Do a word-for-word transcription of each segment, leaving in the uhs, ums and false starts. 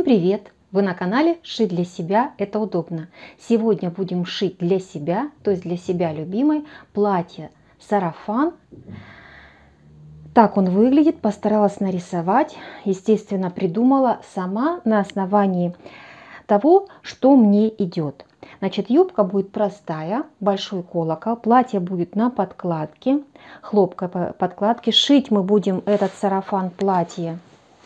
привет! Вы на канале «Шить для себя – это удобно». Сегодня будем шить для себя, то есть для себя любимой, платье-сарафан. Так он выглядит, постаралась нарисовать. Естественно, придумала сама на основании того, что мне идет. Значит, юбка будет простая, большой колокол, платье будет на подкладке, хлопковой подкладке. Шить мы будем этот сарафан платье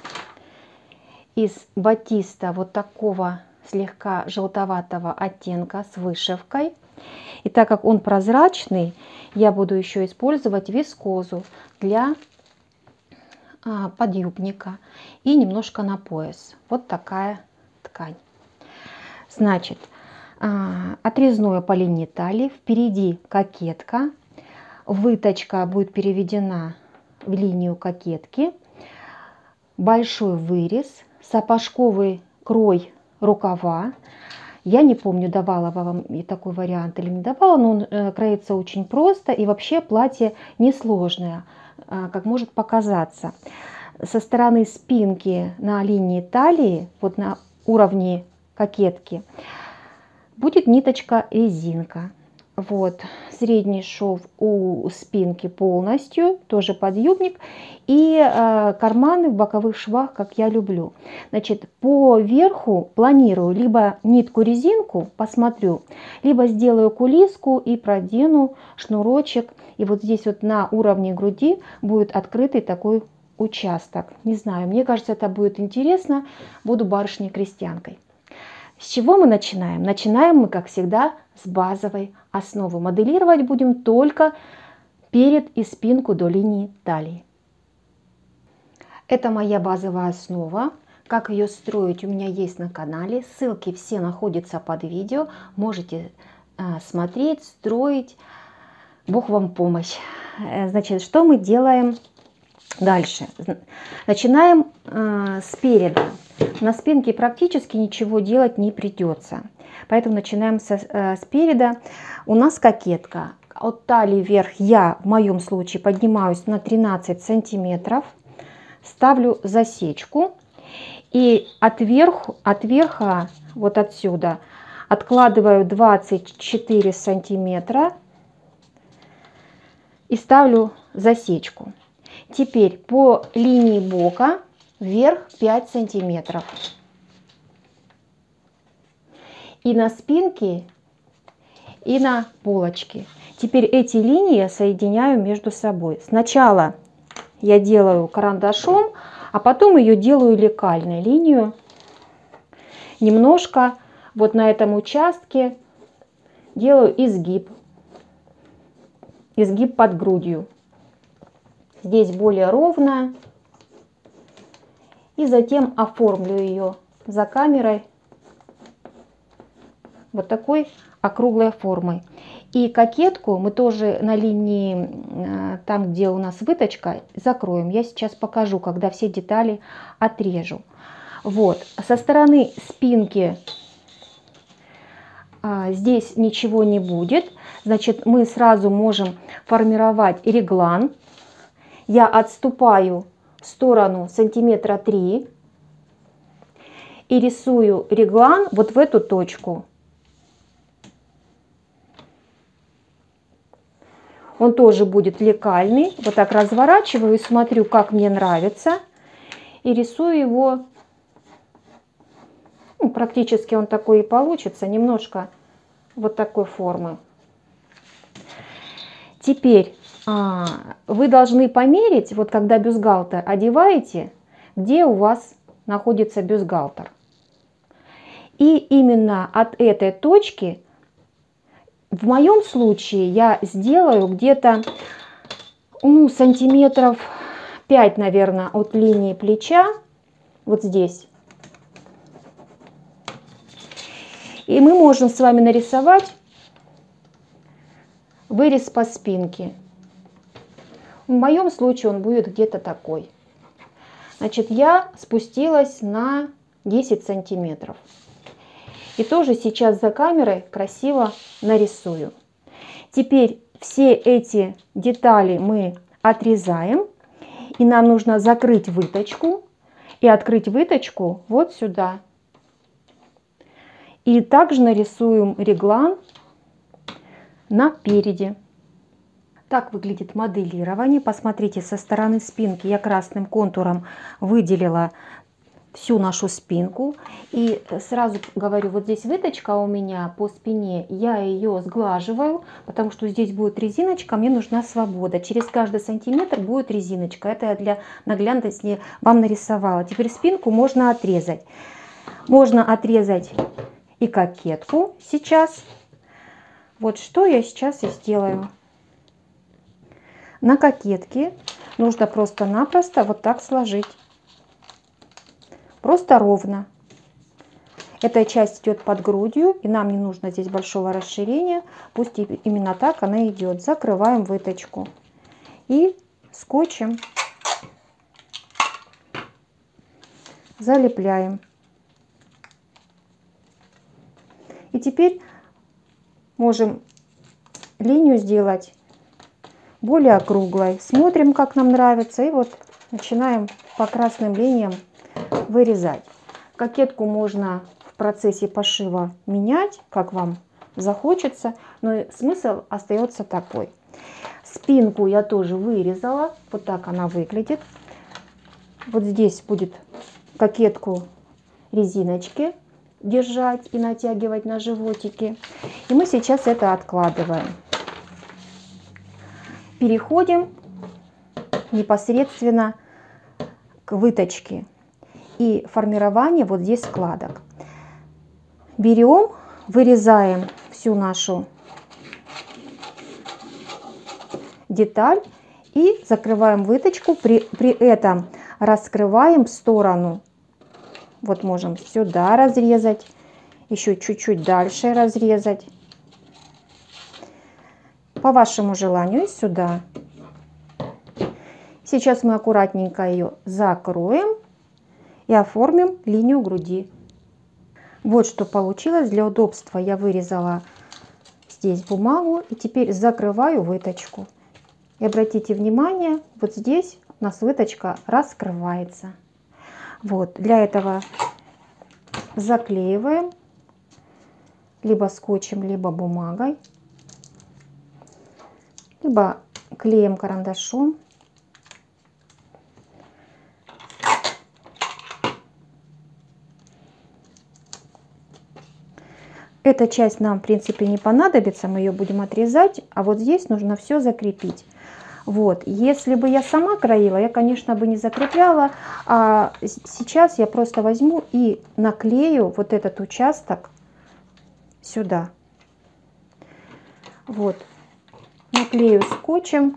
из батиста вот такого слегка желтоватого оттенка с вышивкой. И так как он прозрачный, я буду еще использовать вискозу для а, подъюбника и немножко на пояс. Вот такая ткань. Значит, а, отрезное по линии талии, впереди кокетка, выточка будет переведена в линию кокетки, большой вырез, сапожковый крой рукава. Я не помню, давала вам и такой вариант или не давала, но он э, кроится очень просто, и вообще платье несложное, э, как может показаться. Со стороны спинки на линии талии, вот на уровне кокетки, будет ниточка резинка. Вот, средний шов у спинки полностью, тоже подъюбник, и э, карманы в боковых швах, как я люблю. Значит, по верху планирую либо нитку резинку, посмотрю, либо сделаю кулиску и продену шнурочек. И вот здесь вот на уровне груди будет открытый такой участок. Не знаю, мне кажется, это будет интересно. Буду барышней-крестьянкой. С чего мы начинаем? Начинаем мы, как всегда, с базовой основы. Моделировать будем только перед и спинку до линии талии. Это моя базовая основа. Как ее строить, у меня есть на канале. Ссылки все находятся под видео. Можете э, смотреть, строить. Бог вам помощь. Значит, что мы делаем дальше? Начинаем э, спереда. На спинке практически ничего делать не придется. Поэтому начинаем со, э, спереда. У нас кокетка. От талии вверх я в моем случае поднимаюсь на тринадцать сантиметров. Ставлю засечку. И от, верху, от верха, вот отсюда, откладываю двадцать четыре сантиметра. И ставлю засечку. Теперь по линии бока вверх пять сантиметров. И на спинке, и на полочке. Теперь эти линии я соединяю между собой. Сначала я делаю карандашом, а потом ее делаю лекальной линию. Немножко вот на этом участке делаю изгиб. Изгиб под грудью. Здесь более ровно. И затем оформлю ее за камерой вот такой округлой формой. И кокетку мы тоже на линии, там где у нас выточка, закроем. Я сейчас покажу, когда все детали отрежу. Вот. Со стороны спинки а, здесь ничего не будет. Значит, мы сразу можем формировать реглан. Я отступаю в сторону сантиметра три и рисую реглан вот в эту точку. Он тоже будет лекальный. Вот так разворачиваю и смотрю, как мне нравится. И рисую его. Ну, практически он такой и получится. Немножко вот такой формы. Теперь а, вы должны померить, вот когда бюстгальтер одеваете, где у вас находится бюстгальтер. И именно от этой точки, в моем случае, я сделаю где-то ну, сантиметров пять, наверное, от линии плеча, вот здесь. И мы можем с вами нарисовать вырез по спинке. В моем случае он будет где-то такой. Значит, я спустилась на десять сантиметров. И тоже сейчас за камерой красиво нарисую. Теперь все эти детали мы отрезаем. И нам нужно закрыть выточку и открыть выточку вот сюда, И также нарисуем реглан напереди. Так выглядит моделирование. Посмотрите, со стороны спинки я красным контуром выделила всю нашу спинку. И сразу говорю, вот здесь выточка у меня по спине, я ее сглаживаю, потому что здесь будет резиночка, мне нужна свобода. Через каждый сантиметр будет резиночка. Это я для наглядности вам нарисовала. Теперь спинку можно отрезать. Можно отрезать и кокетку сейчас. Вот что я сейчас и сделаю. На кокетке нужно просто-напросто вот так сложить. Просто ровно. Эта часть идет под грудью, и нам не нужно здесь большого расширения. Пусть именно так она идет. Закрываем выточку. И скотчем залепляем. И теперь можем линию сделать более округлой. Смотрим, как нам нравится. И вот начинаем по красным линиям вырезать. Кокетку можно в процессе пошива менять, как вам захочется, но смысл остается такой. Спинку я тоже вырезала. Вот так она выглядит. Вот здесь будет кокетку резиночки держать и натягивать на животике. И мы сейчас это откладываем. Переходим непосредственно к выточке и формированию вот здесь складок. Берем, вырезаем всю нашу деталь и закрываем выточку. При, при этом раскрываем в сторону. Вот можем сюда разрезать, еще чуть-чуть дальше разрезать. По вашему желанию сюда. Сейчас мы аккуратненько ее закроем и оформим линию груди. Вот что получилось. Для удобства я вырезала здесь бумагу и теперь закрываю выточку. И обратите внимание, вот здесь у нас выточка раскрывается. Вот, для этого заклеиваем либо скотчем, либо бумагой, либо клеем карандашом. Эта часть нам, в принципе, не понадобится, мы ее будем отрезать, а вот здесь нужно все закрепить. Вот, если бы я сама краила, я, конечно, бы не закрепляла, а сейчас я просто возьму и наклею вот этот участок сюда. Вот, наклею скотчем,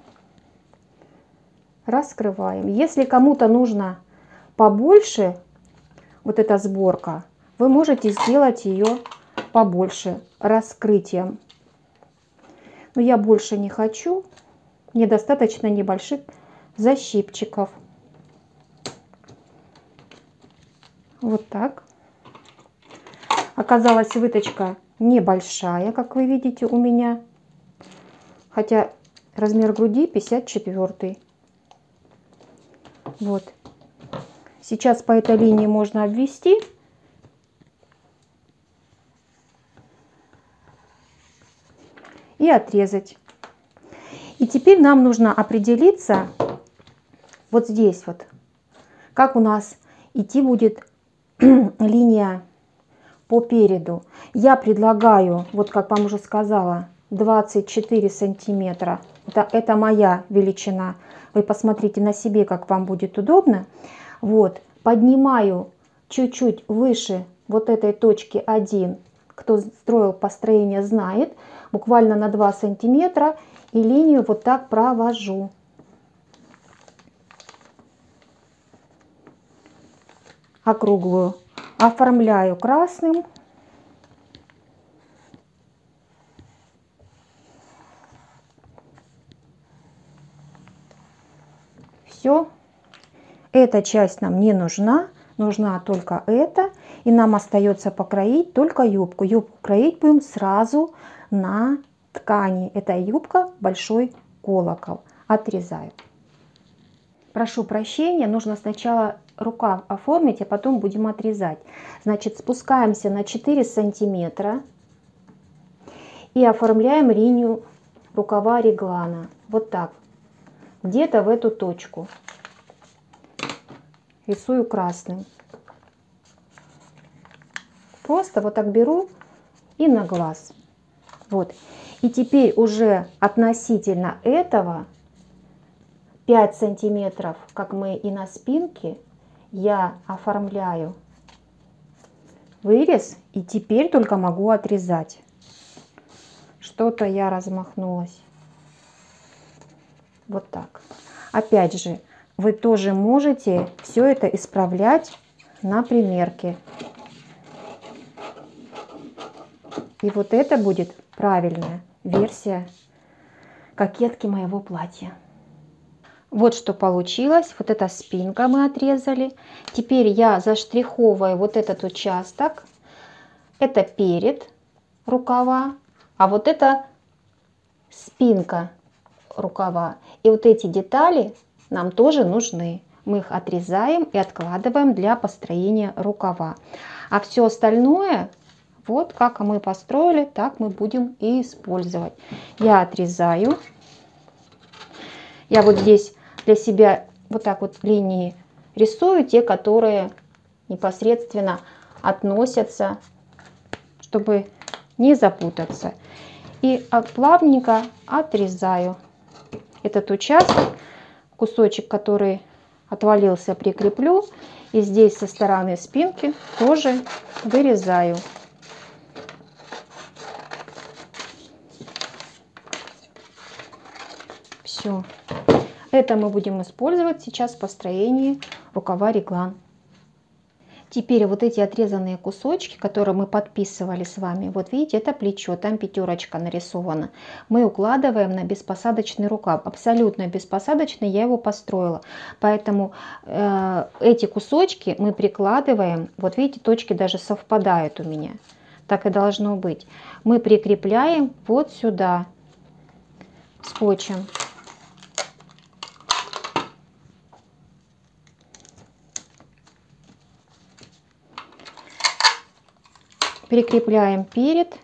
раскрываем. Если кому-то нужно побольше вот эта сборка, вы можете сделать ее побольше раскрытием. Но я больше не хочу. Мне достаточно небольших защипчиков. Вот так. Оказалась выточка небольшая, как вы видите у меня. Хотя размер груди пятьдесят четыре. Вот. Сейчас по этой линии можно обвести. И отрезать. И теперь нам нужно определиться вот здесь вот, как у нас идти будет линия по переду. Я предлагаю, вот как вам уже сказала, двадцать четыре сантиметра. Это, это моя величина. Вы посмотрите на себе, как вам будет удобно. Вот, поднимаю чуть-чуть выше вот этой точки один. Кто строил построение, знает. Буквально на два сантиметра. И линию вот так провожу. Округлую. Оформляю красным. Все. Эта часть нам не нужна. Нужна только эта. И нам остается покроить только юбку. Юбку кроить будем сразу на ткани. Это юбка большой колокол. Отрезаю. прошу прощения, нужно сначала рукав оформить, а потом будем отрезать. Значит, спускаемся на четыре сантиметра и оформляем линию рукава реглана. Вот так. Где-то в эту точку. Рисую красным. Просто вот так беру и на глаз. Вот. И теперь уже относительно этого пять сантиметров, как мы и на спинке, я оформляю вырез. И теперь только могу отрезать. Что-то я размахнулась. Вот так. Опять же, вы тоже можете все это исправлять на примерке. И вот это будет правильная версия кокетки моего платья. Вот что получилось. Вот эта спинка мы отрезали. Теперь я заштриховываю вот этот участок. Это перед рукава, а вот это спинка рукава. И вот эти детали нам тоже нужны. Мы их отрезаем и откладываем для построения рукава. А все остальное, вот как мы построили, так мы будем и использовать. Я отрезаю. Я вот здесь для себя вот так вот линии рисую, те, которые непосредственно относятся, чтобы не запутаться. И плавненько отрезаю этот участок. Кусочек, который отвалился, прикреплю. И здесь со стороны спинки тоже вырезаю. Все. Это мы будем использовать сейчас в построении рукава реглан. Теперь вот эти отрезанные кусочки, которые мы подписывали с вами, вот видите, это плечо, там пятерочка нарисована. Мы укладываем на беспосадочный рукав. Абсолютно беспосадочный, я его построила. Поэтому э, эти кусочки мы прикладываем, вот видите, точки даже совпадают у меня. Так и должно быть. Мы прикрепляем вот сюда скотчем. Прикрепляем перед.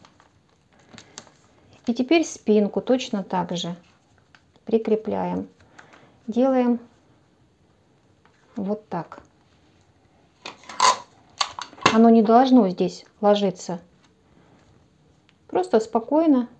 И теперь спинку точно так же прикрепляем. Делаем вот так. Оно не должно здесь ложиться. Просто спокойно.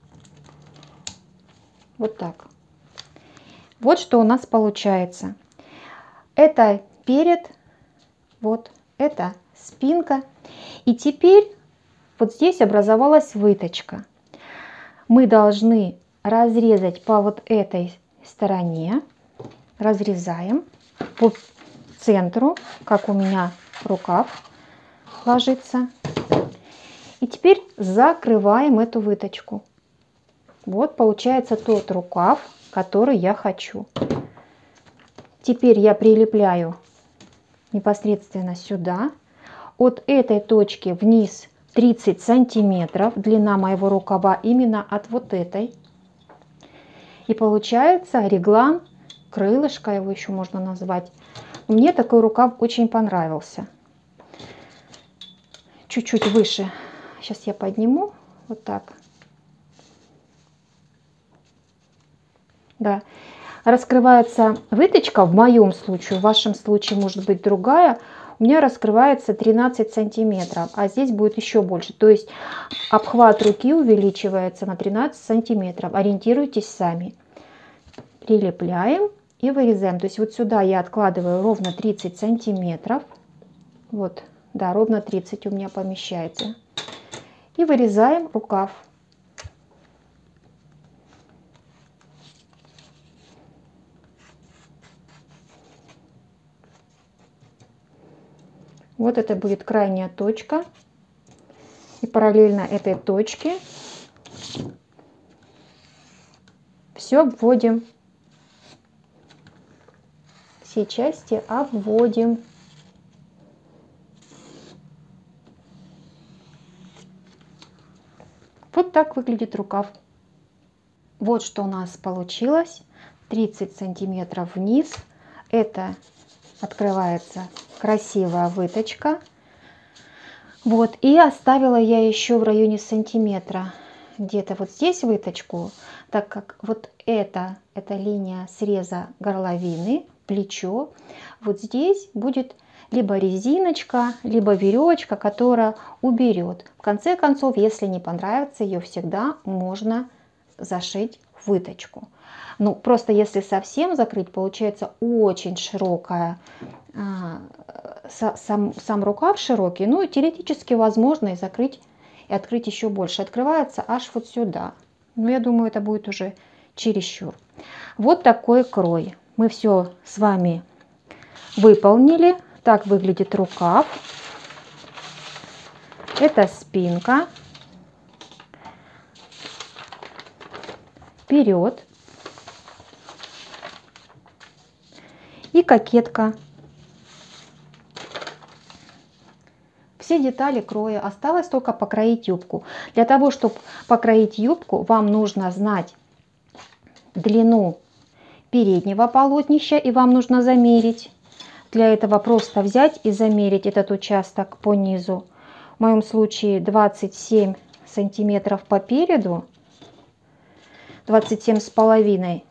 Вот так. Вот что у нас получается. Это перед, вот это спинка. И теперь вот здесь образовалась выточка. Мы должны разрезать по вот этой стороне. Разрезаем по центру, как у меня рукав ложится. И теперь закрываем эту выточку. Вот получается тот рукав, который я хочу. Теперь я прилепляю непосредственно сюда. От этой точки вниз тридцать сантиметров длина моего рукава именно от вот этой. И получается реглан, крылышко его еще можно назвать. Мне такой рукав очень понравился. Чуть-чуть выше. Сейчас я подниму. Вот так. Да. Раскрывается выточка в моем случае, в вашем случае может быть другая. У меня раскрывается тринадцать сантиметров, а здесь будет еще больше. То есть обхват руки увеличивается на тринадцать сантиметров. Ориентируйтесь сами. Прилепляем и вырезаем. То есть вот сюда я откладываю ровно тридцать сантиметров. Вот, да, ровно тридцать у меня помещается. И вырезаем рукав. Вот это будет крайняя точка. И параллельно этой точке все обводим. Все части обводим. Вот так выглядит рукав. Вот что у нас получилось. тридцать сантиметров вниз. Это открывается красивая выточка. Вот, и оставила я еще в районе сантиметра где-то вот здесь выточку, так как вот это, эта линия среза горловины, плечо, вот здесь будет либо резиночка, либо веревочка, которая уберет. В конце концов, если не понравится, ее всегда можно зашить в выточку. Ну, просто если совсем закрыть, получается очень широкая, а, сам, сам рукав широкий, ну, теоретически возможно и закрыть, и открыть еще больше. Открывается аж вот сюда. Но я думаю, это будет уже чересчур. Вот такой крой. Мы все с вами выполнили. Так выглядит рукав. Это спинка. Вперед. И кокетка. Все детали кроя. Осталось только покроить юбку. Для того, чтобы покроить юбку, вам нужно знать длину переднего полотнища, и вам нужно замерить. Для этого просто взять и замерить этот участок по низу. В моем случае двадцать семь сантиметров по переду, двадцать семь с половиной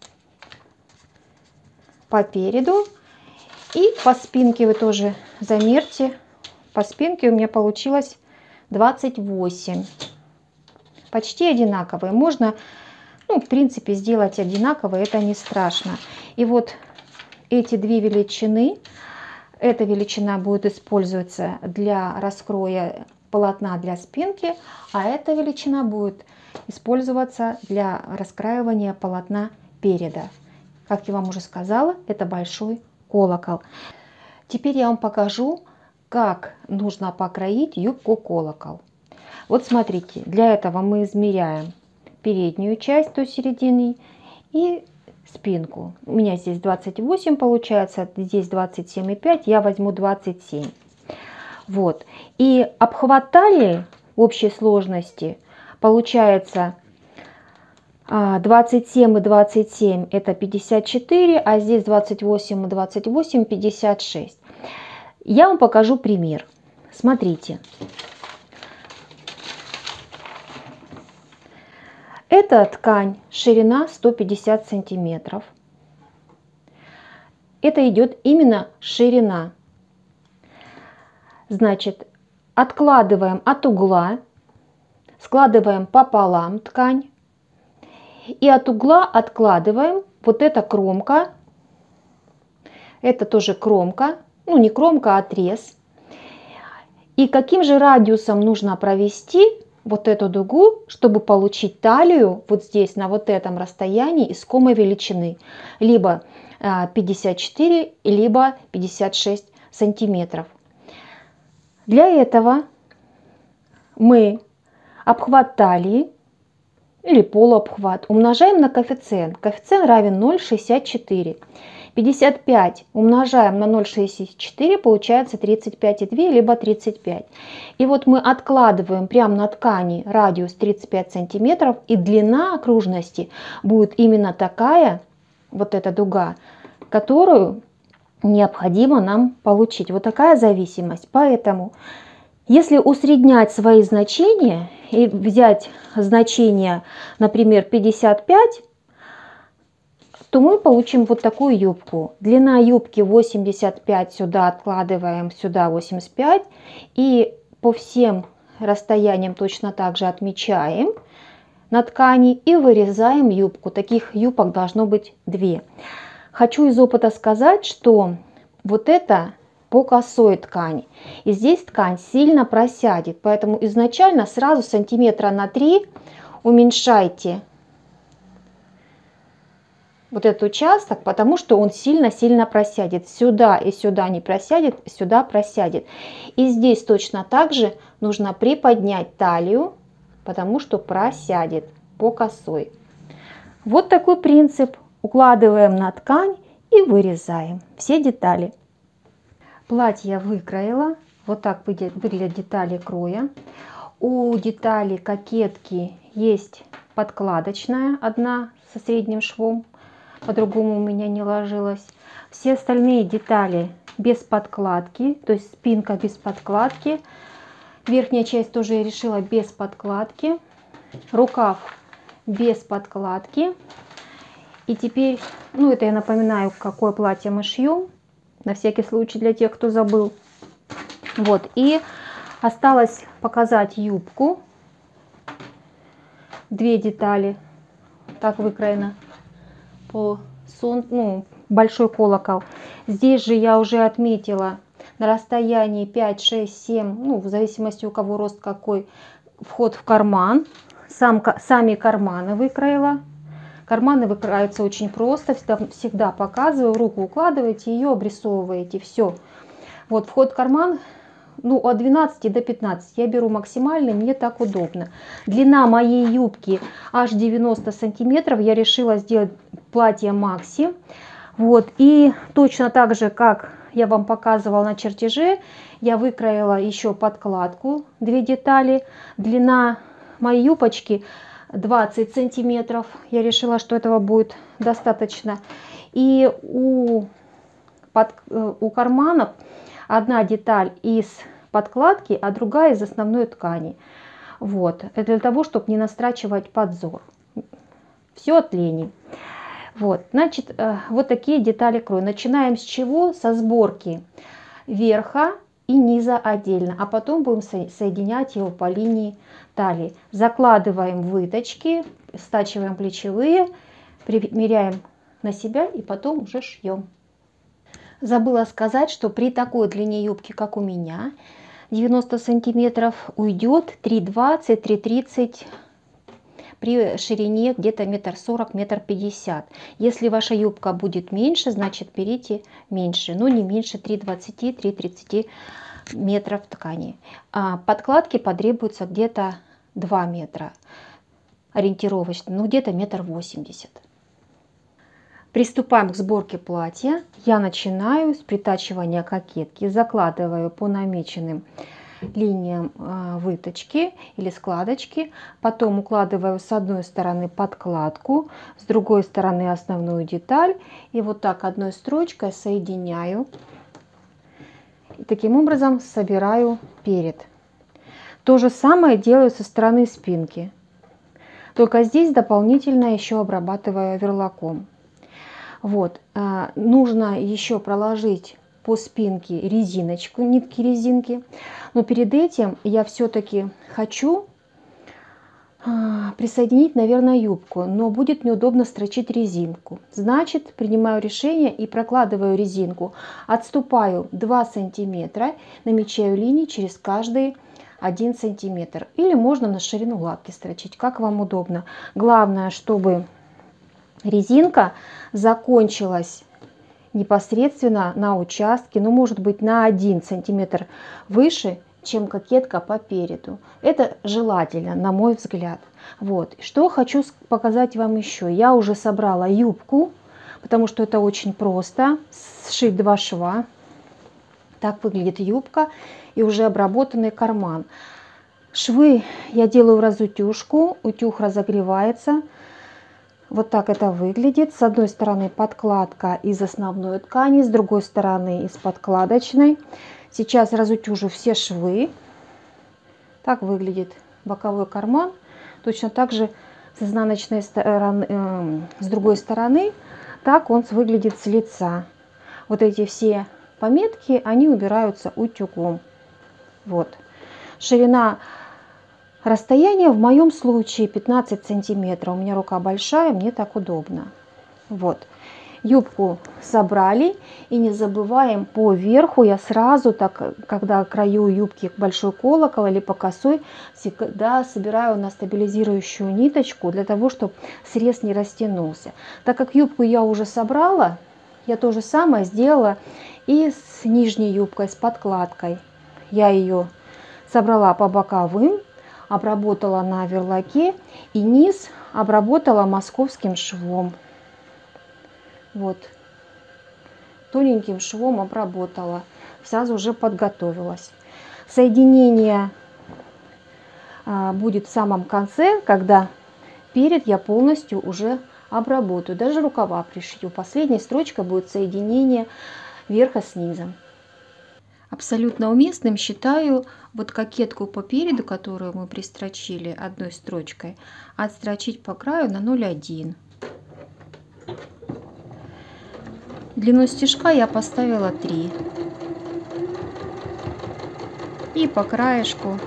по переду. И по спинке вы тоже замерьте. По спинке у меня получилось двадцать восемь. Почти одинаковые. Можно, ну, в принципе, сделать одинаковые, это не страшно. И вот эти две величины, эта величина будет использоваться для раскроя полотна для спинки, а эта величина будет использоваться для раскраивания полотна переда. Как я вам уже сказала, это большой колокол. Теперь я вам покажу, как нужно покроить юбку колокол. Вот смотрите, для этого мы измеряем переднюю часть до середины и спинку. У меня здесь двадцать восемь получается, здесь двадцать семь и пять, я возьму двадцать семь. Вот. И обхват талии в общей сложности получается двадцать семь и двадцать семь это пятьдесят четыре, а здесь двадцать восемь и двадцать восемь пятьдесят шесть. Я вам покажу пример. Смотрите. Это ткань, ширина сто пятьдесят сантиметров. Это идет именно ширина. Значит, откладываем от угла, складываем пополам ткань. И от угла откладываем вот эта кромка. Это тоже кромка. Ну, не кромка, а отрез. И каким же радиусом нужно провести вот эту дугу, чтобы получить талию вот здесь, на вот этом расстоянии искомой величины. Либо пятьдесят четыре, либо пятьдесят шесть сантиметров. Для этого мы обхват талии или полуобхват умножаем на коэффициент. Коэффициент равен ноль целых шестьдесят четыре. пятьдесят пять умножаем на ноль целых шестьдесят четыре, получается тридцать пять и две, либо тридцать пять. И вот мы откладываем прямо на ткани радиус тридцать пять сантиметров, и длина окружности будет именно такая, вот эта дуга, которую необходимо нам получить. Вот такая зависимость. Поэтому, если усреднять свои значения и взять значение, например, пятьдесят пять, то мы получим вот такую юбку. Длина юбки восемьдесят пять, сюда откладываем, сюда восемьдесят пять. И по всем расстояниям точно так же отмечаем на ткани и вырезаем юбку. Таких юбок должно быть две. Хочу из опыта сказать, что вот это по косой ткани. И здесь ткань сильно просядет. Поэтому изначально сразу сантиметра на три уменьшайте вот этот участок, потому что он сильно-сильно просядет. Сюда и сюда не просядет, сюда просядет. И здесь точно так же нужно приподнять талию, потому что просядет по косой. Вот такой принцип. Укладываем на ткань и вырезаем все детали. Платье я выкроила. Вот так выглядят детали кроя. У детали кокетки есть подкладочная, одна со средним швом. по-другому у меня не ложилось. Все остальные детали без подкладки, то есть спинка без подкладки. Верхняя часть тоже я решила без подкладки. Рукав без подкладки. И теперь, ну это я напоминаю, какое платье мы шьем, на всякий случай для тех, кто забыл. Вот, и осталось показать юбку. Две детали, так выкроено по сон, ну, большой колокол. Здесь же я уже отметила на расстоянии пять, шесть, семь, ну, в зависимости у кого рост какой, вход в карман. Сам, сами карманы выкроила. Карманы выкрываются очень просто, всегда, всегда показываю, руку укладываете, ее обрисовываете, все. Вот вход в карман, ну, от двенадцати до пятнадцати, я беру максимальный, мне так удобно. Длина моей юбки аж девяносто сантиметров, я решила сделать платье макси. Вот, и точно так же, как я вам показывала на чертеже, я выкроила еще подкладку, две детали. Длина моей юбочки двадцать сантиметров. Я решила, что этого будет достаточно. И у, под, у карманов одна деталь из подкладки, а другая из основной ткани. Вот. Это для того, чтобы не настрачивать подзор. Все от лени. Вот. Значит, вот такие детали крою. Начинаем с чего? Со сборки верха и низа отдельно, а потом будем соединять его по линии талии. Закладываем выточки, стачиваем плечевые, примеряем на себя и потом уже шьем. Забыла сказать, что при такой длине юбки, как у меня, девяносто сантиметров, уйдет три двадцать — три тридцать, при ширине где-то метр сорок — метр пятьдесят. Если ваша юбка будет меньше, значит берите меньше, но не меньше три двадцать — три тридцать метров ткани. А подкладки потребуется где-то два метра ориентировочно, ну где-то метр восемьдесят. Приступаем к сборке платья. Я начинаю с притачивания кокетки, закладываю по намеченным линиям выточки или складочки, потом укладываю с одной стороны подкладку, с другой стороны основную деталь, и вот так одной строчкой соединяю. И таким образом собираю перед. То же самое делаю со стороны спинки, только здесь дополнительно еще обрабатываю оверлоком. Вот, нужно еще проложить по спинке резиночку, нитки резинки. Но перед этим я все-таки хочу присоединить, наверное, юбку, но будет неудобно строчить резинку. Значит, принимаю решение и прокладываю резинку. Отступаю два сантиметра, намечаю линии через каждый один сантиметр. Или можно на ширину лапки строчить, как вам удобно. Главное, чтобы резинка закончилась непосредственно на участке, ну, может быть, на один сантиметр выше, чем кокетка по переду. Это желательно, на мой взгляд. Вот. Что хочу показать вам еще. Я уже собрала юбку, потому что это очень просто. Сшить два шва. Так выглядит юбка и уже обработанный карман. Швы я делаю в разутюжку. Утюг разогревается. Вот так это выглядит. С одной стороны подкладка из основной ткани, с другой стороны из подкладочной. Сейчас разутюжу все швы. Так выглядит боковой карман. Точно так же с изнаночной стороны, э, с другой стороны, так он выглядит с лица. Вот эти все пометки, они убираются утюгом. Вот. Ширина расстояния в моем случае пятнадцать сантиметров. У меня рука большая, мне так удобно. Вот. Юбку собрали, и не забываем по верху, я сразу, так, когда крою юбки большой колокол или по косой, всегда собираю на стабилизирующую ниточку, для того, чтобы срез не растянулся. Так как юбку я уже собрала, я то же самое сделала и с нижней юбкой, с подкладкой. Я ее собрала по боковым, обработала на оверлоке и низ обработала московским швом. Вот, тоненьким швом обработала, сразу уже подготовилась. Соединение а, будет в самом конце, когда перед я полностью уже обработаю, даже рукава пришью. Последняя строчка будет соединение верха с низом. Абсолютно уместным считаю вот кокетку по переду, которую мы пристрочили одной строчкой, отстрочить по краю на ноль целых одна десятая. Длину стежка я поставила три. И по краешку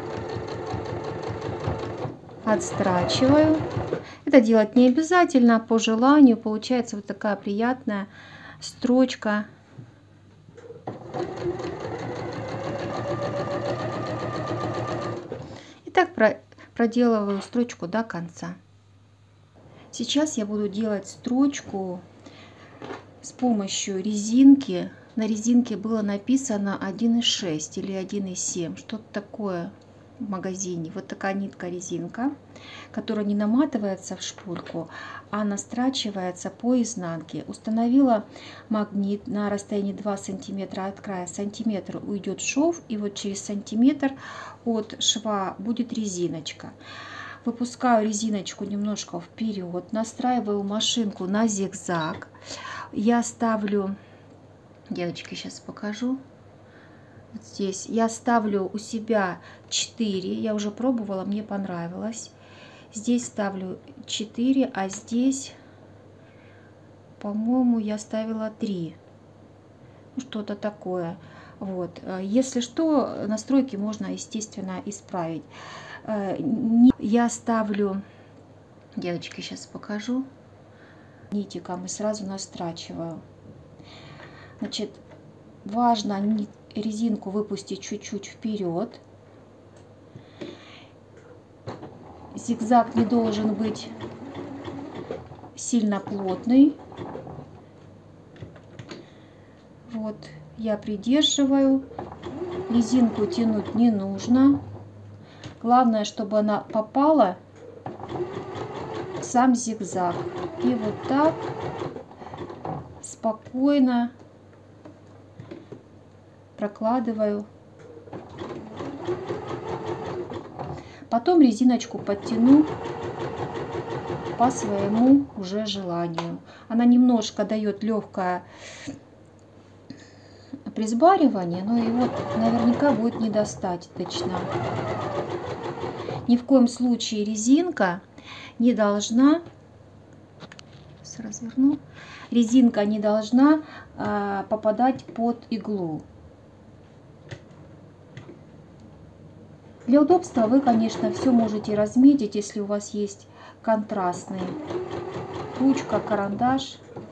отстрачиваю. Это делать не обязательно, по желанию. Получается вот такая приятная строчка. И так проделываю строчку до конца. Сейчас я буду делать строчку с помощью резинки. На резинке было написано один и шесть или один и семь, что-то такое в магазине. Вот такая нитка-резинка, которая не наматывается в шпульку, а настрачивается по изнанке. Установила магнит на расстоянии два сантиметра от края. Сантиметр уйдет шов, и вот через сантиметр от шва будет резиночка. Выпускаю резиночку немножко вперед, настраиваю машинку на зигзаг. Я ставлю, девочки, сейчас покажу. Вот здесь я ставлю у себя четыре, я уже пробовала, мне понравилось. Здесь ставлю четыре, а здесь, по-моему, я ставила три. Ну, что-то такое. Вот. Если что, настройки можно, естественно, исправить. Я ставлю, девочки, сейчас покажу, нитиком и сразу настрачиваю. Значит, важно резинку выпустить чуть-чуть вперед. Зигзаг не должен быть сильно плотный. Вот, я придерживаю. Резинку тянуть не нужно. Главное, чтобы она попала в сам зигзаг. И вот так спокойно прокладываю. Потом резиночку подтяну по своему уже желанию. Она немножко дает легкое присбаривание, но его наверняка будет недостаточно. Ни в коем случае резинка не должна, разверну, резинка не должна а, попадать под иглу. Для удобства вы, конечно, все можете разметить, если у вас есть контрастный ручка, карандаш.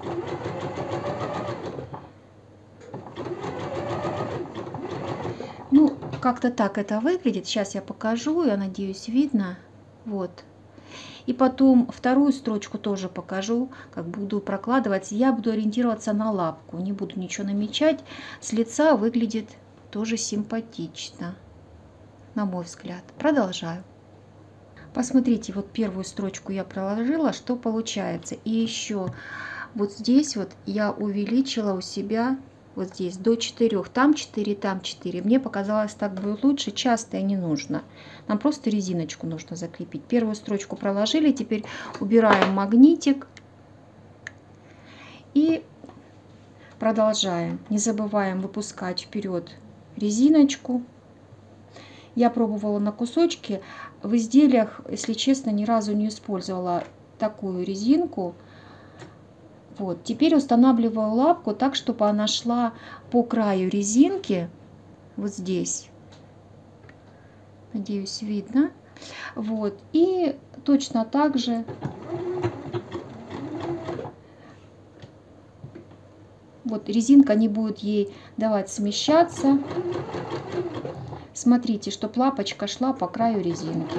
Ну, как-то так это выглядит. Сейчас я покажу, я надеюсь, видно. Вот. И потом вторую строчку тоже покажу, как буду прокладывать. Я буду ориентироваться на лапку, не буду ничего намечать. С лица выглядит тоже симпатично, на мой взгляд. Продолжаю. Посмотрите, вот первую строчку я проложила, что получается. И еще вот здесь вот я увеличила у себя вот здесь до четырёх. Там четыре, там четыре. Мне показалось, так будет лучше. Часто и не нужно. Нам просто резиночку нужно закрепить. Первую строчку проложили. Теперь убираем магнитик. И продолжаем. Не забываем выпускать вперед резиночку. Я пробовала на кусочки. В изделиях, если честно, ни разу не использовала такую резинку. Вот. Теперь устанавливаю лапку так, чтобы она шла по краю резинки. Вот здесь. Надеюсь, видно. Вот. И точно так же вот резинка не будет ей давать смещаться. Смотрите, чтобы лапочка шла по краю резинки.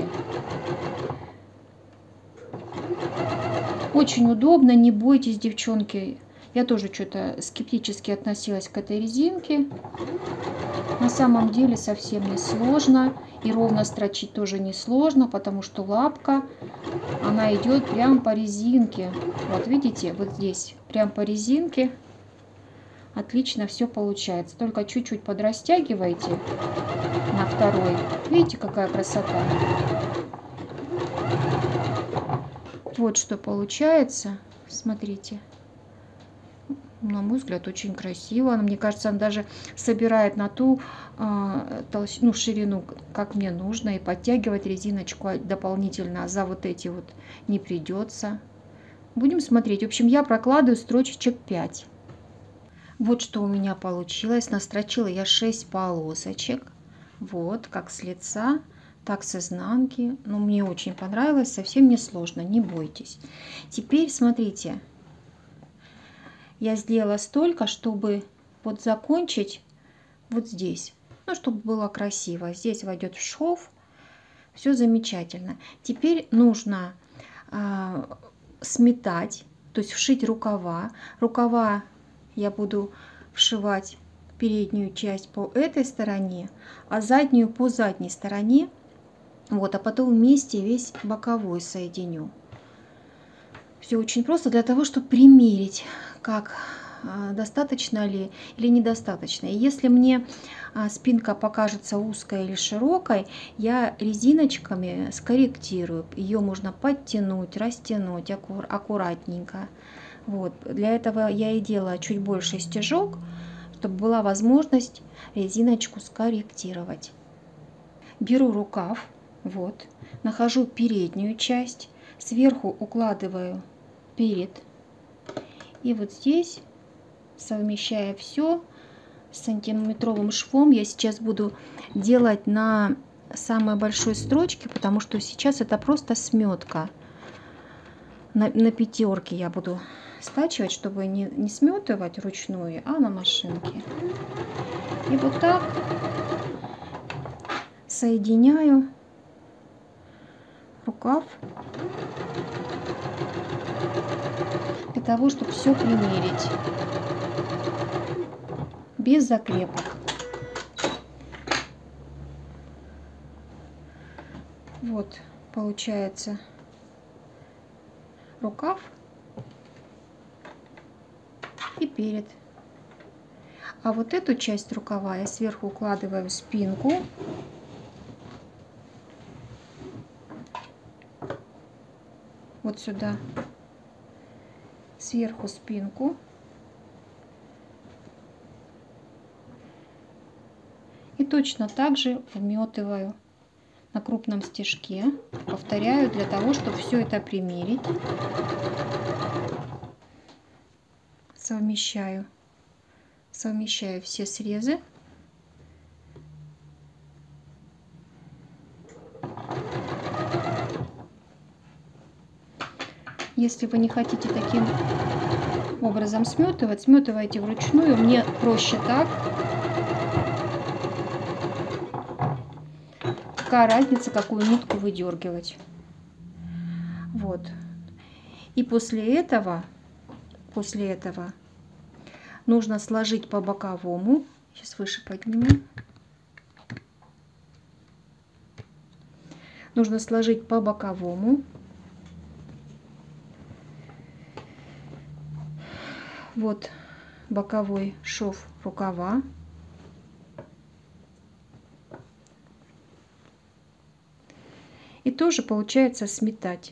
Очень удобно, не бойтесь, девчонки. Я тоже что-то скептически относилась к этой резинке. На самом деле совсем не сложно. И ровно строчить тоже не сложно, потому что лапка, она идет прямо по резинке. Вот видите, вот здесь, прямо по резинке. Отлично все получается. Только чуть-чуть подрастягивайте на второй. Видите, какая красота. Вот что получается. смотрите. На мой взгляд, очень красиво. Она, мне кажется, она даже собирает на ту э, толщину, ширину, как мне нужно. И подтягивать резиночку дополнительно за вот эти вот не придется. Будем смотреть. В общем, я прокладываю строчечек пять. Вот что у меня получилось. Настрочила я шесть полосочек. Вот, как с лица, так с изнанки. Но мне очень понравилось. Совсем не сложно, не бойтесь. Теперь смотрите. Я сделала столько, чтобы вот закончить вот здесь. Ну, чтобы было красиво. Здесь войдет в шов. Все замечательно. Теперь нужно э, сметать, то есть вшить рукава. Рукава я буду вшивать переднюю часть по этой стороне, а заднюю по задней стороне. Вот, а потом вместе весь боковой соединю. Все очень просто для того, чтобы примерить, как достаточно ли или недостаточно. И если мне спинка покажется узкой или широкой, я резиночками скорректирую. Ее можно подтянуть, растянуть аккур аккуратненько. Вот. Для этого я и делаю чуть больше стежок, чтобы была возможность резиночку скорректировать. Беру рукав, вот, нахожу переднюю часть, сверху укладываю перед. И вот здесь, совмещая все с сантиметровым швом, я сейчас буду делать на самой большой строчке, потому что сейчас это просто сметка. На, на пятерке я буду стачивать, чтобы не, не сметывать ручную, а на машинке. И вот так соединяю рукав для того, чтобы все примерить без закрепок. Вот получается рукав и перед. А вот эту часть рукава я сверху укладываю в спинку. Вот сюда. Сверху спинку. И точно так же вметываю на крупном стежке. Повторяю для того, чтобы все это примерить. Совмещаю. Совмещаю все срезы. Если вы не хотите таким образом сметывать, сметывайте вручную. Мне проще так. Какая разница, какую нитку выдергивать. Вот. И после этого, после этого нужно сложить по боковому. Сейчас выше подниму. Нужно сложить по боковому. Вот боковой шов рукава. И тоже получается сметать.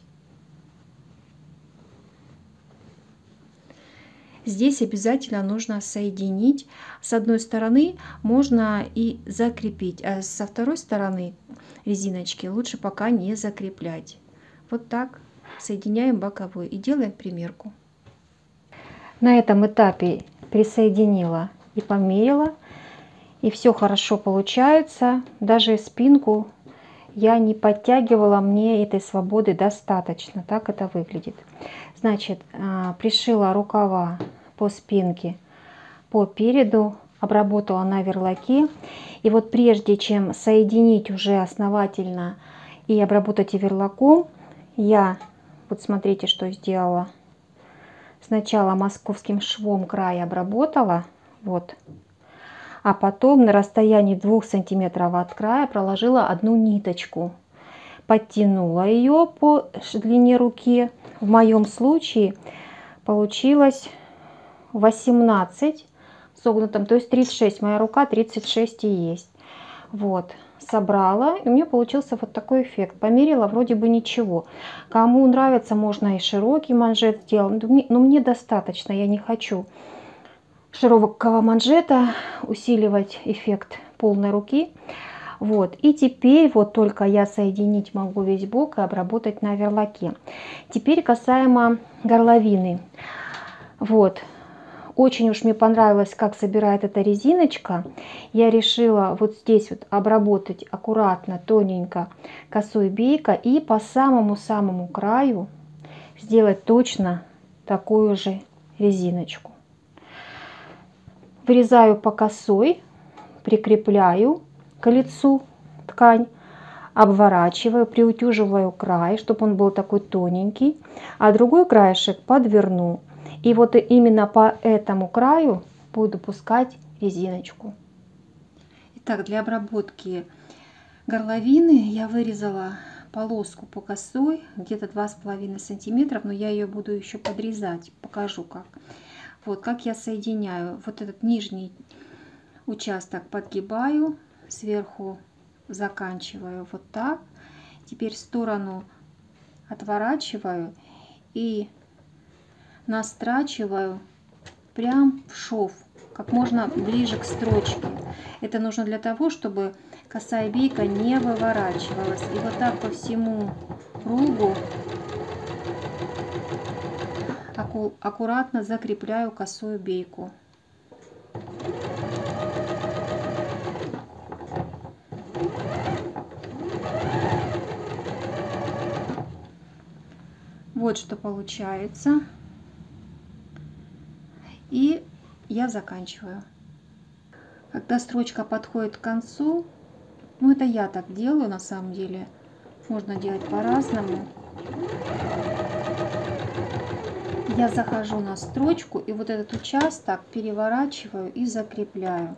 Здесь обязательно нужно соединить. С одной стороны можно и закрепить, а со второй стороны резиночки лучше пока не закреплять. Вот так соединяем боковой и делаем примерку. На этом этапе присоединила и померила, и все хорошо получается. Даже спинку я не подтягивала, мне этой свободы достаточно. Так это выглядит. Значит, пришила рукава по спинке, по переду, обработала на верлаке. И вот прежде чем соединить уже основательно и обработать верлаком, я, вот смотрите, что сделала. Сначала московским швом край обработала, вот, а потом на расстоянии двух сантиметров от края проложила одну ниточку, подтянула ее по длине руки. В моем случае получилось восемнадцать согнутым, то есть тридцать шесть. Моя рука тридцать шесть и есть. Вот, собрала, и у меня получился вот такой эффект. Померила, вроде бы ничего. Кому нравится, можно и широкий манжет сделать, но мне достаточно, я не хочу широкого манжета, усиливать эффект полной руки. Вот, и теперь вот только я соединить могу весь бок и обработать на оверлоке. Теперь касаемо горловины. Вот, очень уж мне понравилось, как собирает эта резиночка. Я решила вот здесь вот обработать аккуратно, тоненько косой бейка и по самому-самому краю сделать точно такую же резиночку. Вырезаю по косой, прикрепляю к лицу ткань, обворачиваю, приутюживаю край, чтобы он был такой тоненький, а другой краешек подверну. И вот именно по этому краю буду пускать резиночку. Итак, для обработки горловины я вырезала полоску по косой, где-то два с половиной сантиметра, но я ее буду еще подрезать, покажу как. Вот как я соединяю. Вот этот нижний участок подгибаю, сверху заканчиваю вот так. Теперь в сторону отворачиваю и настрачиваю прям в шов, как можно ближе к строчке. Это нужно для того, чтобы косая бейка не выворачивалась. И вот так по всему кругу аку аккуратно закрепляю косую бейку. Вот что получается. И я заканчиваю. Когда строчка подходит к концу, ну это я так делаю на самом деле, можно делать по-разному. Я захожу на строчку и вот этот участок переворачиваю и закрепляю.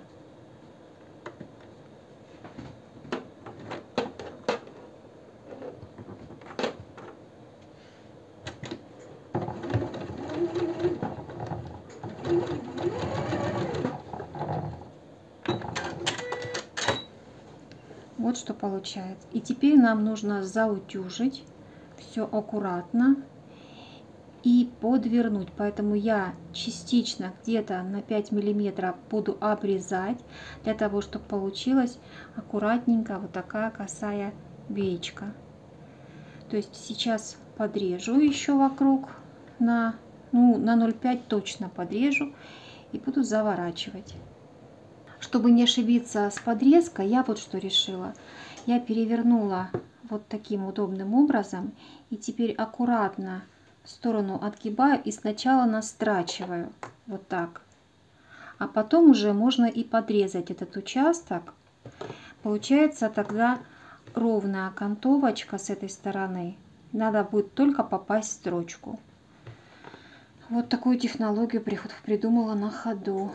Вот что получается. И теперь нам нужно заутюжить все аккуратно и подвернуть. Поэтому я частично где-то на пять миллиметров буду обрезать, для того, чтобы получилась аккуратненько вот такая косая беечка. То есть сейчас подрежу еще вокруг на, ну, на ноль пять точно подрежу и буду заворачивать. Чтобы не ошибиться с подрезкой, я вот что решила. Я перевернула вот таким удобным образом и теперь аккуратно в сторону отгибаю и сначала настрачиваю вот так. А потом уже можно и подрезать этот участок. Получается тогда ровная окантовочка с этой стороны. Надо будет только попасть в строчку. Вот такую технологию придумала на ходу.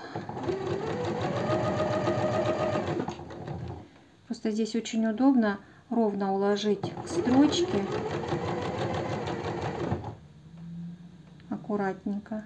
Просто здесь очень удобно ровно уложить к строчке. Аккуратненько.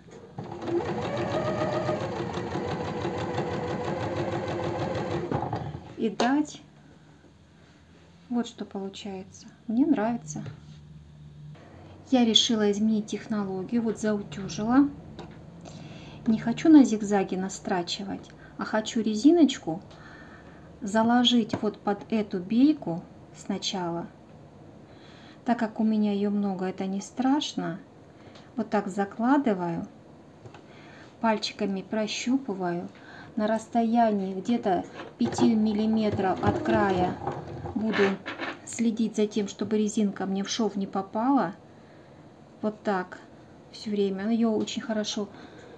И дать. Вот что получается. Мне нравится. Я решила изменить технологию. Вот заутюжила. Не хочу на зигзаге настрачивать, а хочу резиночку заложить вот под эту бейку сначала. Так как у меня ее много, это не страшно. Вот так закладываю, пальчиками прощупываю. На расстоянии где-то пяти миллиметров от края буду следить за тем, чтобы резинка мне в шов не попала. Вот так все время. Ее очень хорошо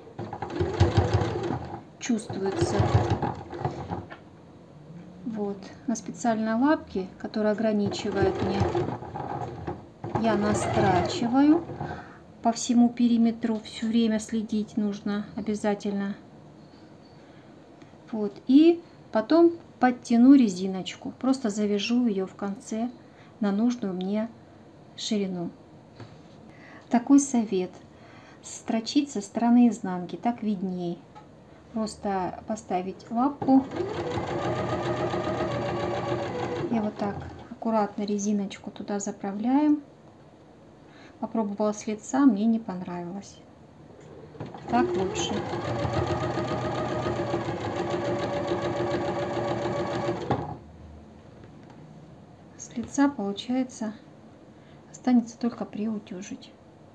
чувствуется. Вот, на специальной лапке, которая ограничивает мне, я настрачиваю. По всему периметру все время следить нужно обязательно. Вот, и потом подтяну резиночку. Просто завяжу ее в конце на нужную мне ширину. Такой совет. Строчить со стороны изнанки, так видней. Просто поставить лапку И вот так аккуратно резиночку туда заправляем. Попробовала с лица, мне не понравилось. Так лучше. С лица, получается, останется только приутюжить.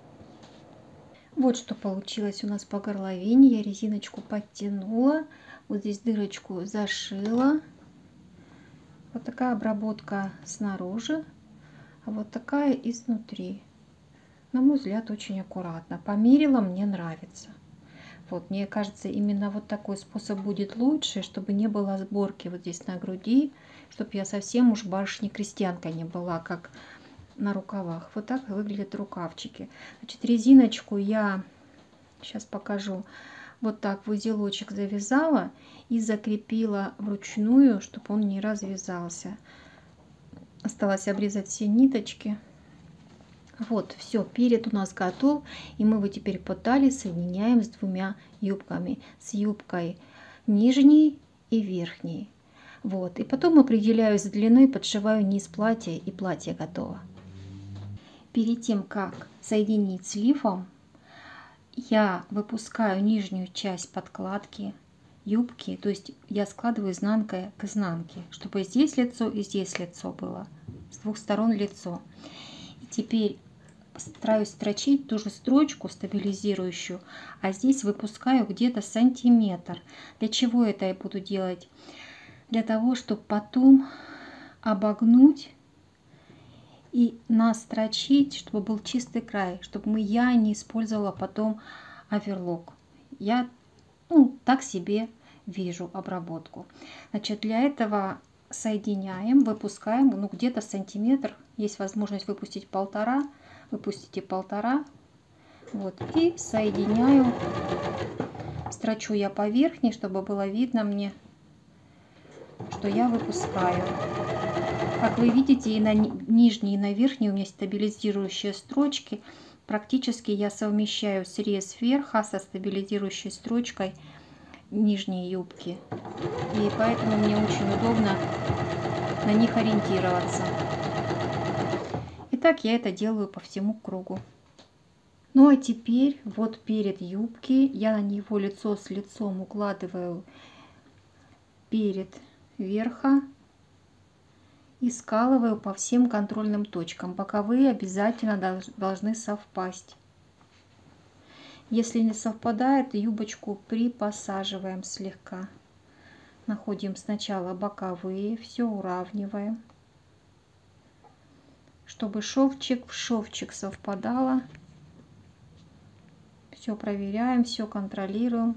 Вот что получилось у нас по горловине. Я резиночку подтянула. Вот здесь дырочку зашила. Вот такая обработка снаружи. А вот такая изнутри. На мой взгляд, очень аккуратно. Померила, мне нравится. Вот, мне кажется, именно вот такой способ будет лучше, чтобы не было сборки вот здесь на груди, чтобы я совсем уж барышня-крестьянка не была, как на рукавах. Вот так выглядят рукавчики. Значит, резиночку я сейчас покажу. Вот так в узелочек завязала и закрепила вручную, чтобы он не развязался. Осталось обрезать все ниточки. Вот, все, перед у нас готов, и мы его теперь по талии соединяем с двумя юбками, с юбкой нижней и верхней. Вот, и потом определяю с длиной, подшиваю низ платья, и платье готово. Перед тем, как соединить с лифом, я выпускаю нижнюю часть подкладки юбки, то есть я складываю изнанкой к изнанке, чтобы здесь лицо и здесь лицо было, с двух сторон лицо. И теперь стараюсь строчить ту же строчку стабилизирующую, а здесь выпускаю где-то сантиметр. Для чего это я буду делать? Для того, чтобы потом обогнуть и настрочить, чтобы был чистый край, чтобы я не использовала потом оверлок. Я ну, так себе вижу обработку. Значит, для этого соединяем, выпускаем, ну где-то сантиметр. Есть возможность выпустить полтора, выпустите полтора. Вот, и соединяю. Строчу я по верхней, чтобы было видно мне, что я выпускаю. Как вы видите, и на нижней, и на верхней у меня стабилизирующие строчки. Практически я совмещаю срез верха со стабилизирующей строчкой нижней юбки. И поэтому мне очень удобно на них ориентироваться. И так я это делаю по всему кругу. Ну а теперь вот перед юбки я на него лицо с лицом укладываю перед верха и скалываю по всем контрольным точкам. Боковые обязательно должны совпасть. Если не совпадает, юбочку припосаживаем слегка. Находим сначала боковые, все уравниваем, чтобы шовчик в шовчик совпадало. Все проверяем, все контролируем.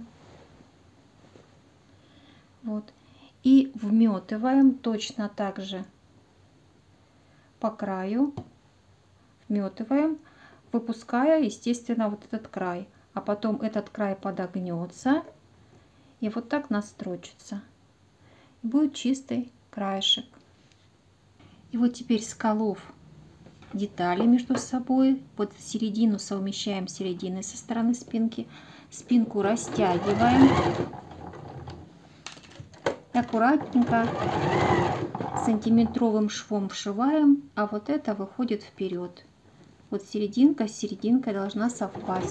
Вот. И вметываем точно так же по краю, вметываем, выпуская, естественно, вот этот край. А потом этот край подогнется и вот так настрочится. Будет чистый краешек. И вот теперь сколов детали между собой, вот середину совмещаем серединой со стороны спинки, спинку растягиваем. И аккуратненько сантиметровым швом вшиваем, а вот это выходит вперед. Вот серединка с серединкой должна совпасть.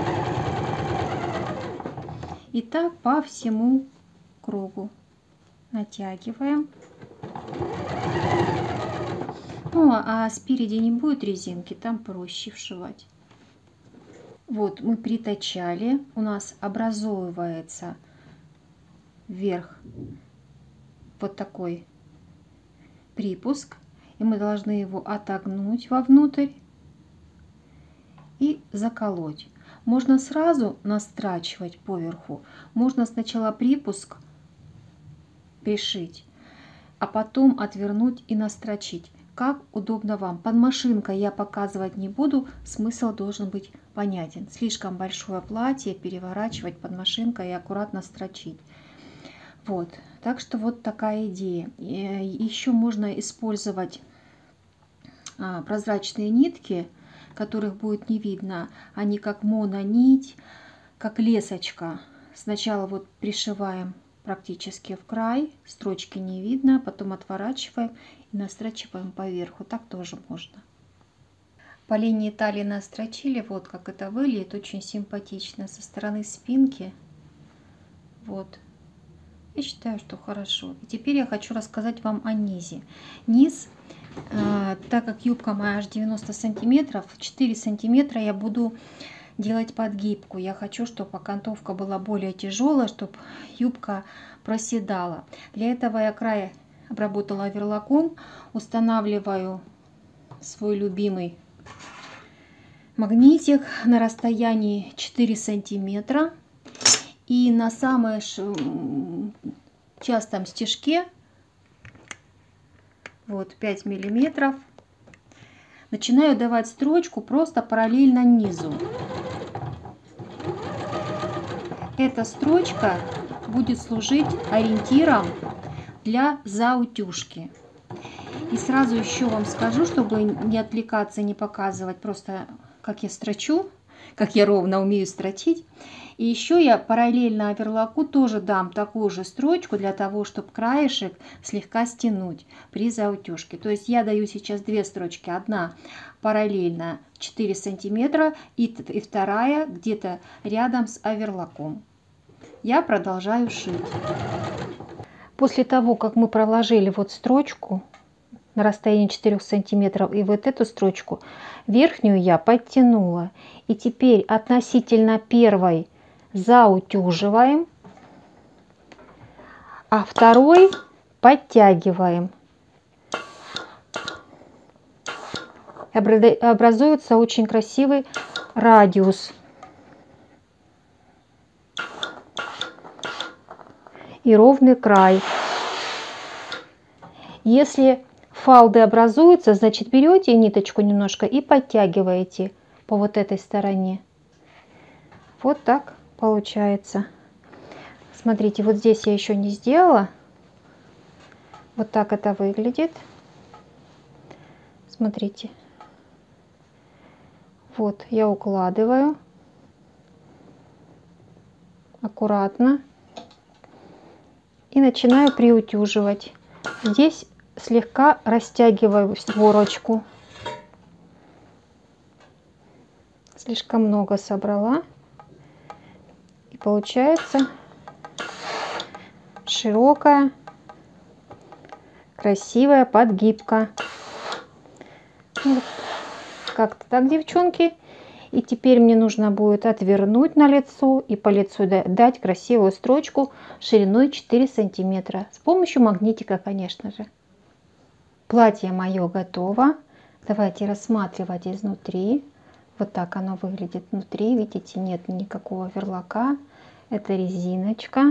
И так по всему кругу натягиваем. Ну а спереди не будет резинки, там проще вшивать. Вот мы притачали, у нас образовывается вверх вот такой припуск, и мы должны его отогнуть вовнутрь и заколоть. Можно сразу настрачивать поверху, можно сначала припуск пришить, а потом отвернуть и настрочить. Как удобно вам. Под машинкой я показывать не буду, смысл должен быть понятен. Слишком большое платье переворачивать под машинкой и аккуратно строчить. Вот, так что вот такая идея. Еще можно использовать прозрачные нитки, которых будет не видно. Они как мононить, как лесочка. Сначала вот пришиваем практически в край, строчки не видно, потом отворачиваем и настрачиваем поверху. Так тоже можно. По линии талии настрочили, вот как это выглядит, очень симпатично со стороны спинки. Вот. Я считаю, что хорошо. И теперь я хочу рассказать вам о низе. Низ, э, так как юбка моя аж девяносто сантиметров, четыре сантиметра я буду делать подгибку. Я хочу, чтобы окантовка была более тяжелая, чтобы юбка проседала. Для этого я край обработала оверлоком, устанавливаю свой любимый магнитик на расстоянии четыре сантиметра. И на самом частом стежке, вот пять миллиметров, начинаю давать строчку просто параллельно низу. Эта строчка будет служить ориентиром для заутюжки. И сразу еще вам скажу, чтобы не отвлекаться, не показывать просто, как я строчу, как я ровно умею строчить. И еще я параллельно оверлоку тоже дам такую же строчку для того, чтобы краешек слегка стянуть при заутюжке. То есть я даю сейчас две строчки. Одна параллельно четыре сантиметра и, и вторая где-то рядом с оверлоком. Я продолжаю шить. После того, как мы проложили вот строчку на расстоянии четыре сантиметра и вот эту строчку, верхнюю я подтянула. И теперь относительно первой заутюживаем, а второй подтягиваем. Образуется очень красивый радиус. И ровный край. Если фалды образуются, значит берете ниточку немножко и подтягиваете по вот этой стороне. Вот так получается. Смотрите, вот здесь я еще не сделала. Вот так это выглядит. Смотрите. Вот я укладываю аккуратно и начинаю приутюживать. Здесь слегка растягиваю сворочку. Слишком много собрала. И получается широкая, красивая подгибка. Вот как-то так, девчонки. И теперь мне нужно будет отвернуть на лицо и по лицу дать красивую строчку шириной четыре сантиметра. С помощью магнитика, конечно же. Платье мое готово. Давайте рассматривать изнутри. Вот так оно выглядит внутри. Видите, нет никакого оверлока. Это резиночка.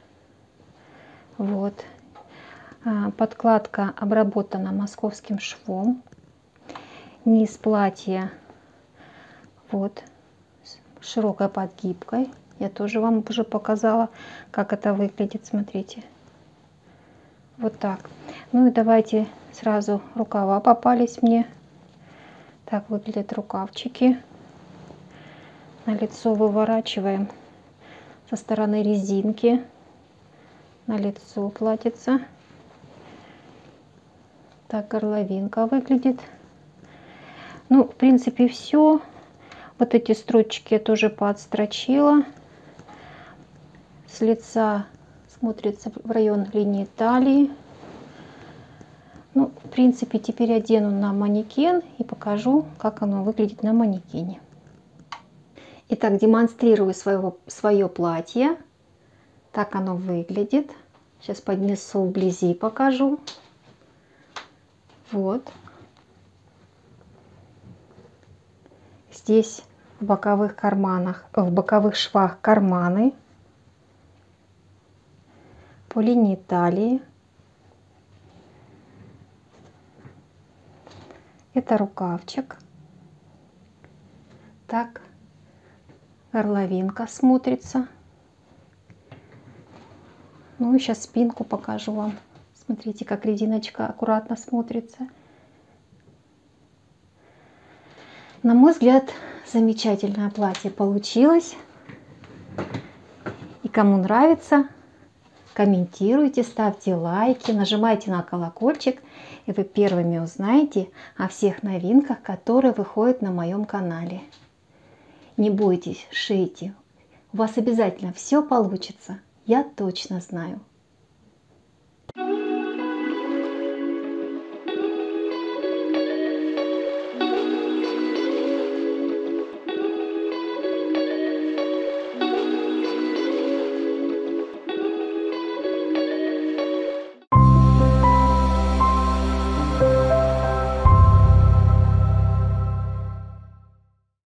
Вот. Подкладка обработана московским швом. Низ платья вот с широкой подгибкой. Я тоже вам уже показала, как это выглядит. Смотрите. Вот так. Ну и давайте сразу рукава попались мне. Так выглядят рукавчики. На лицо выворачиваем со стороны резинки. На лицо платьице. Так горловинка выглядит. Ну, в принципе, все. Вот эти строчки я тоже подстрочила. С лица смотрится в район линии талии. Ну, в принципе, теперь одену на манекен и покажу, как оно выглядит на манекене. Итак, демонстрирую своего, свое платье. Так оно выглядит. Сейчас поднесу вблизи, покажу. Вот. Здесь в боковых карманах, в боковых швах карманы. По линии талии. Это рукавчик. Так горловинка смотрится. Ну и сейчас спинку покажу вам. Смотрите, как резиночка аккуратно смотрится. На мой взгляд, замечательное платье получилось. И кому нравится, комментируйте, ставьте лайки, нажимайте на колокольчик, и вы первыми узнаете о всех новинках, которые выходят на моем канале. Не бойтесь, шейте. У вас обязательно все получится, я точно знаю.